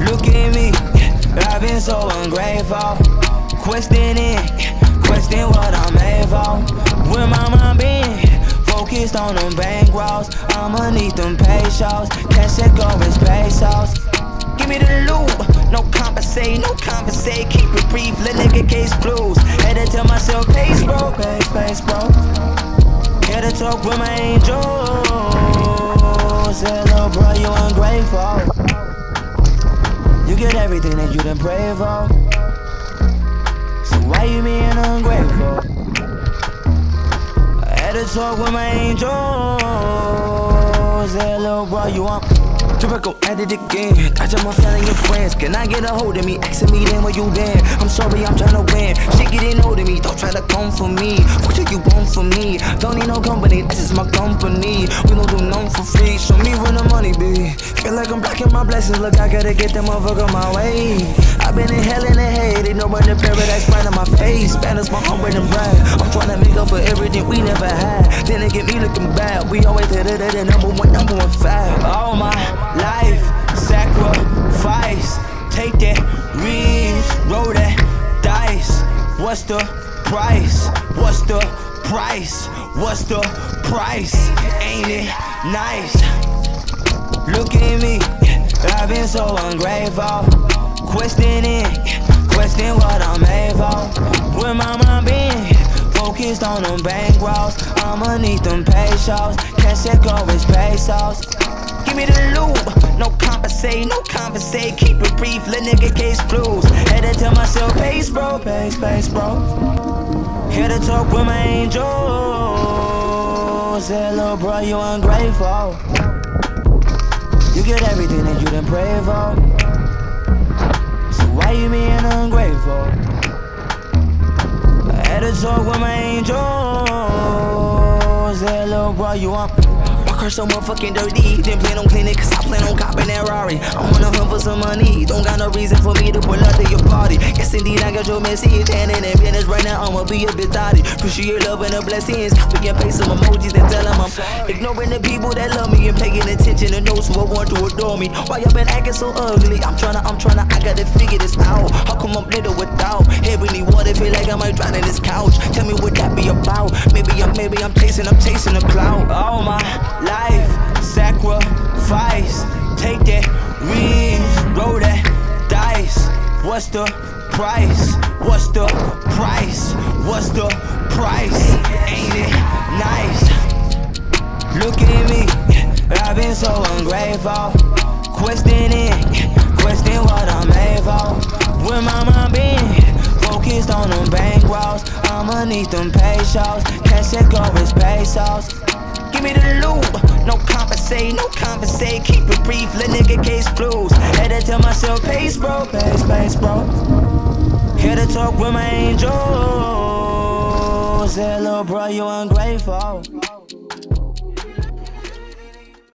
Look at me, I've been so ungrateful. Questioning what I'm made for. Where my mind been? Focused on them bankrolls. I'ma need them pesos. Cash that go is pesos. Give me the loot, no compensate, keep it brief, let nigga case blues. Had to tell myself, pace bro. Had to talk with my angels. Said, little bro, you ungrateful. You get everything that you done pray for. So why you being ungrateful? I had to talk with my angels. Said, little bro, you want to go at it again. I just my family and friends. Can I get a hold of me? Asking me then where you been? I'm sorry, I'm tryna win. Shit getting hold of me. Don't try to come for me. What do you want from me? Don't need no company. This is my company. We don't do none for free. Show me where the money be. Feel like I'm blocking my blessings. Look, I gotta get that motherfucker my way. I've been in hell and in hate. Ain't nobody in paradise right in my face. Spanish my home with them brag. I'm tryna make up for everything we never had. Then it get me looking bad. We always did it at the number one fact. Oh my life, sacrifice, take that risk, roll that dice. What's the price? What's the price? What's the price? Ain't it nice? Look at me, I've been so ungrateful. Question what I'm made for. Where my mind been? Focused on them bankrolls. I'ma need them pesos. Cash that go is pesos. Give me the loot, no compensate, keep it brief, let nigga case blues. Had to tell myself, pace bro. Had to talk with my angels. Said, little bro, you ungrateful. You get everything that you done pray for. So why you being ungrateful? I had to talk with my angels. Said, little bro, you want car so motherfucking dirty. Didn't plan on cleaning cause I plan on copping that Rari. I'm on a hunt for some money. Don't got no reason for me to pull up to your party. Yes indeed I got your message. And in business right now I'ma be a bit thotty. Appreciate love and the blessings. Copy and paste some emojis that tell them I'm ignoring the people that love me and paying attention to those who want to adore me. Why y'all been acting so ugly? I'm tryna, I gotta figure this out. How come I'm little without? Heavily water, feel like I might drown in this couch. Tell me what that be about. Maybe I'm chasing the cloud. Oh my life, sacrifice, take that risk, roll that dice. What's the price? What's the price? What's the price? Ain't it nice? Look at me, I've been so ungrateful. Question what I'm made for. Where my mind been? Focused on them bankrolls. I'ma need them pesos. Cash that go is pesos. Give me the loot, no compensate, keep it brief, let nigga case blues. Had to tell myself, pace bro. Had to talk with my angels. Said, little bro, you ungrateful.